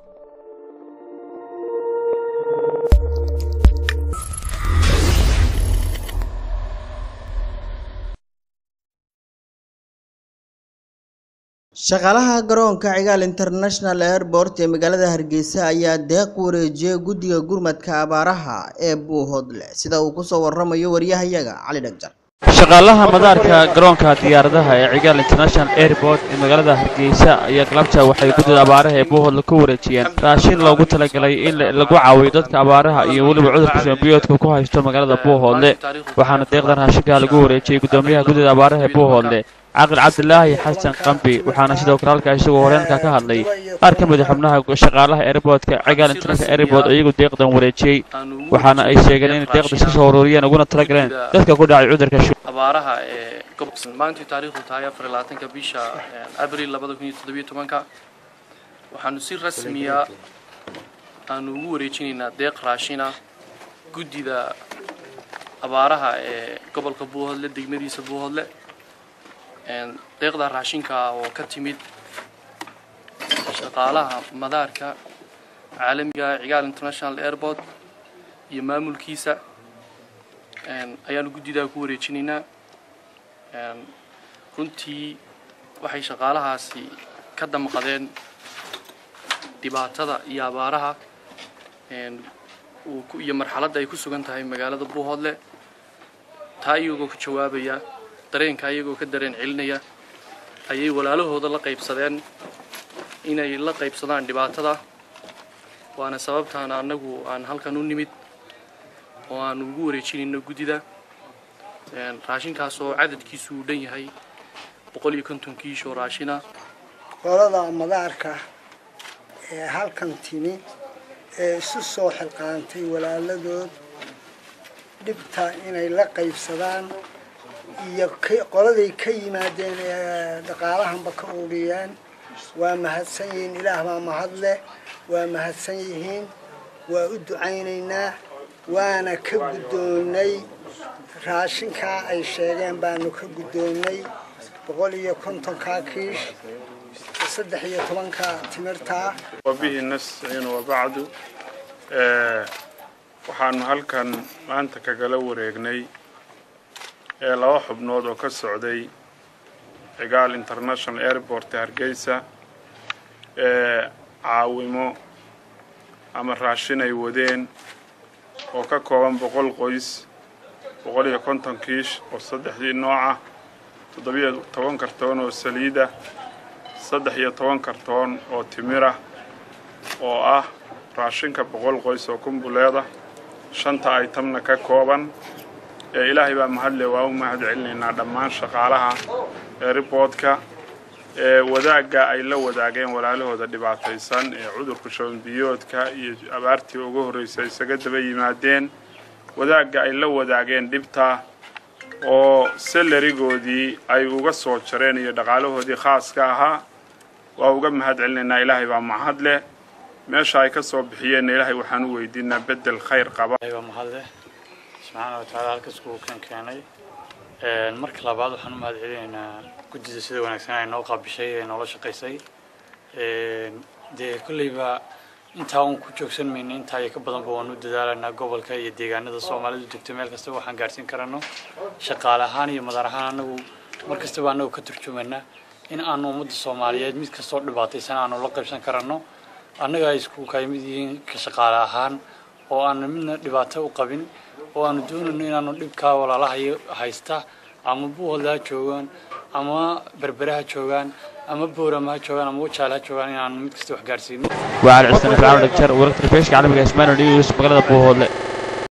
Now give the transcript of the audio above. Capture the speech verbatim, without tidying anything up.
shaqaalaha garoonka Cigaal International Airport ee magaalada Hargeysa ayaa deeq wareejiyay guddiga gurmadka abaaraha ee Buuhoodle sida uu ku soo waramayo wariyahayaga Cali Dhagjar. shaqaalaha madaarka garoonka diyaaradaha ee Cigaal International Airport ee magaalada Hargeysa ayaa galabta waxay guddiga abaaraha ee Buuhoodle ku wareejiyeen raashin loogu talagalay in lagu caawiyo dadka abaaraha iyo waliba cudurka shambiyoodka ku haysto magaalada Buuhoodle waxaana deeqdan raashinka lagu wareejiyay gudoomiyaha guddiga abaaraha ee Buuhoodle عقل عبد الله حسن قنبي وحنا شدوا كرالك يسووا هرينك كهذلي أركب مدح منها شغالها إيربود كعقال إنترنت إيربود أيقو ديق دم وريتشي وحنا أي شيء قلنا ديق بس صوروريا نقولنا ترجلين ذاتك كل عي عذر كشو أبارها قبل ما أنت تاريخ وتايا فريلاتن كبيشة أبريل لبضو كني تدبي تمانكا وحنصير رسمية أنو وريتشينا ديق راشينا جدي ذا أبارها قبل كبوه اللي دقمري سبوه اللي deeqda raashinka oo ka timid shaqaalaha madaarka caalamiga Cigaal International Airport iyo maamulkiisa een ayaan guddida ku wareejinaynaa een runtii waxay shaqaalahaasi ka damqadeen dhibaatada iyo abaaraha een uu iyo marxaladda ay ku sugan tahay magaalada Buuhoodle taayugo ka jawaabaya dareenka ayagoo ka dareen celinaya ayay walaalahooda la qaybsadeen inay la qaybsadaan dhibaatada waana sababtaan anagu aan halkan u nimid oo aan ugu wareejinayno guddida een raashinkaas oo cadadkiisu u dhan yahay boqol iyo konton kiish oo raashina qolada madaarka ee halkan timi ee isu soo xilqaantay walaaladood dhibta inay la qaybsadaan iyo qoladay ka yimaadeen dhaqaalahanba ka uriyaan waa mahadsan yihiin ilaah baa mahad leh waa mahadsan yihiin waa u ducaynaynaa waana ka guddoonnay raashinka ay sheegeen baanu ka guddoonnay boqol iyo konton ka kiish saddex iyo toban ka timirta wabihi nasta'in wa ba'du ee waxaanu halkan maanta kagala wareegnay ee laba xubnood oo ka socday Cigaal International Airport Hargeysa ee caawimo ama raashin ay wadeen oo ka kooban boqol qoys boqol iyo konton kiish oo saddexdii nooca toddobiyo toban kartoon oo saliida saddex iyo toban kartoon oo timira oo ah raashinka boqol qoys oo kumbuleeda shanta itemna ka kooban إلهي بمهدل وأمهد علينا دمان شقالها ريبورتك وذاك أي لو وذاكين ولا له هذا دبعة إنسان عذر كشون بيوتك أبارتي وجهر يسجد بي مادين وذاك أي لو وذاكين دبته أو سلري جودي أي وجسوا شرين يدقاله هذه خاص كها وأوجمهد علينا إلهي بمهدل مش هاي كسب حين إلهي وحنو يدينا بدل خير قبا سبحانه وتعالى halkasku kan keenay ee marka labaad waxaan u mahad celinaynaa guddida sida wanaagsan ay noo qaabishay ee noo la shaqeysay ee de kulliba inta uu ku joogsan meeyay inta ay ka badan baan u dadaalanaa gobolka iyo deegaanada Soomaalidu degto meel kasta waxaan gaarsiin karano shaqaalahaan iyo madarahaan anagu markasta baan anagu ka turjumanaa in aan ummadda Soomaaliyeed mid kasta oo dhibaataysan aan la qaybsan karano anaga isku kaymid yihiin ka shaqaalahaan oo aan midna dhibaato u qabin oo aan doonayno inaanu dhibka walaalaha haysta ama Buuhoodle joogan ama berberaha joogan ama boorama joogan ama wajaalaha joogan inaan mid kasta wax gaarsiino waa Cali Dhagjar wararka telefishinka caalamiga Ismaa'il News magaalada Buuhoodle.